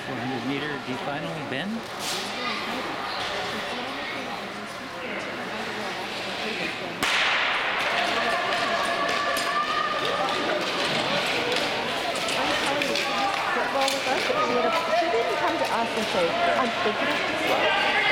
400-meter D final, Ben? Well, with us, she didn't come to us and say, I'm thinking of this.